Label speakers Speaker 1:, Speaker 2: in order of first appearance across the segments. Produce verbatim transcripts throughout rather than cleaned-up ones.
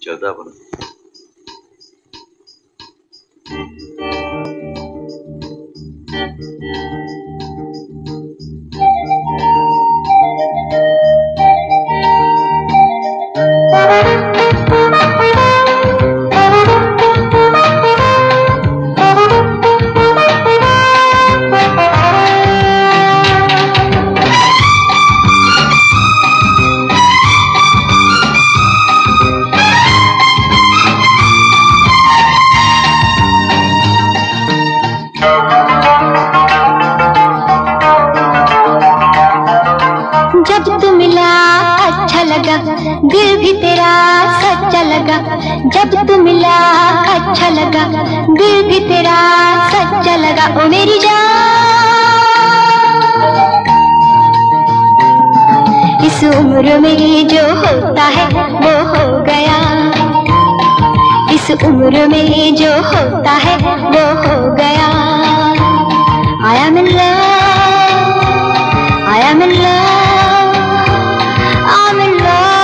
Speaker 1: चौदह बरस।
Speaker 2: जब तू मिला अच्छा लगा, दिल भी तेरा सच्चा लगा। जब तू मिला अच्छा लगा, दिल भी तेरा सच्चा लगा। ओ मेरी जान, इस उम्र में जो होता है वो हो गया। इस उम्र में जो होता है वो हो गया। I am in love, I am in love, I'm in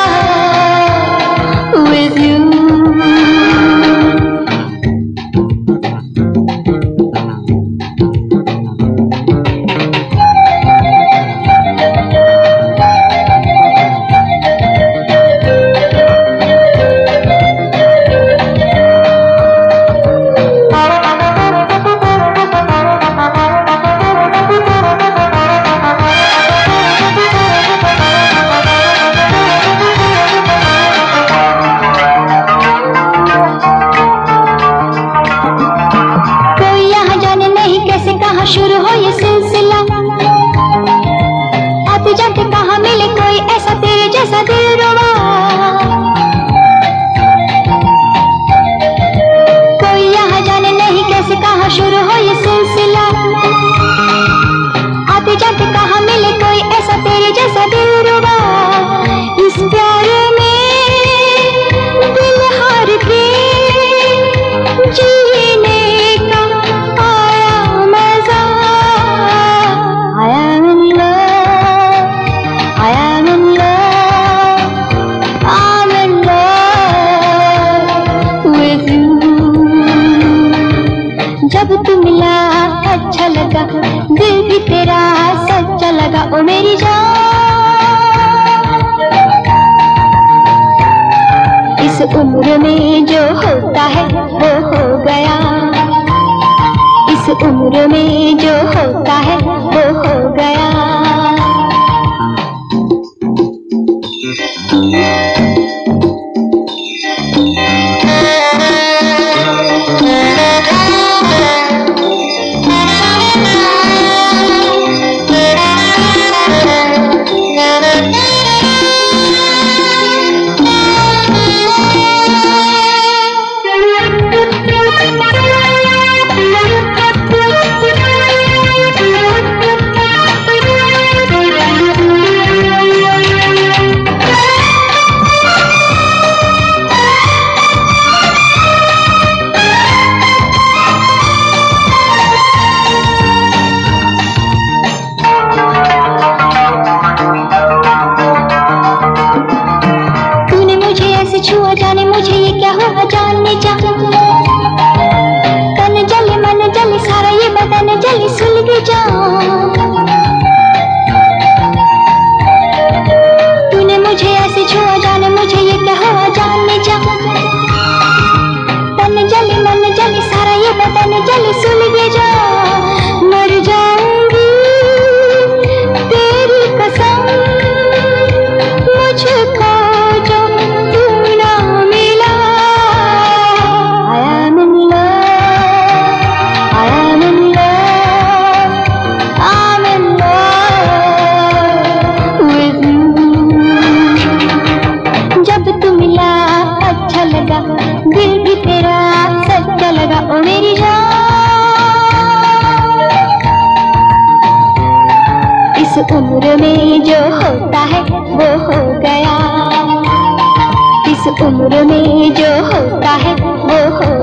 Speaker 2: love with you. शुरू हो ये सिलसिला, आते जाते कहाँ मिले कोई ऐसा तेरे जैसा दिलरुबा। कोई यहाँ जाने नहीं कैसे कहाँ शुरू हो ये सिलसिला, आते जाते कहाँ मिले कोई ऐसा तेरे जैसा दिलरुबा। इस प्यार में दिल हार के जीने का आया मजा। I am in love, I am in love, I'm in love with you. जब तू मिला अच्छा लगा, दिल भी तेरा सच्चा लगा। ओ मेरी जान, इस उम्र में जो होता है वो हो गया। इस उम्र में जो होता है वो हो गया। छुआ जाने मुझे ये क्या हुआ, जानने जा। तन जले मन जले सारा ये बदन जले सुलग जा। तूने मुझे ऐसे छुआ जाने मुझे ये क्या हुआ, जानने जा। तन जले मन जले सारा ये बदन जले सुलग जा। मर जाऊंगी तेरी कसम, मुझको दिल भी तेरा सच्चा लगा। ओ मेरी जान, इस उम्र में जो होता है वो हो गया। इस उम्र में जो होता है वो हो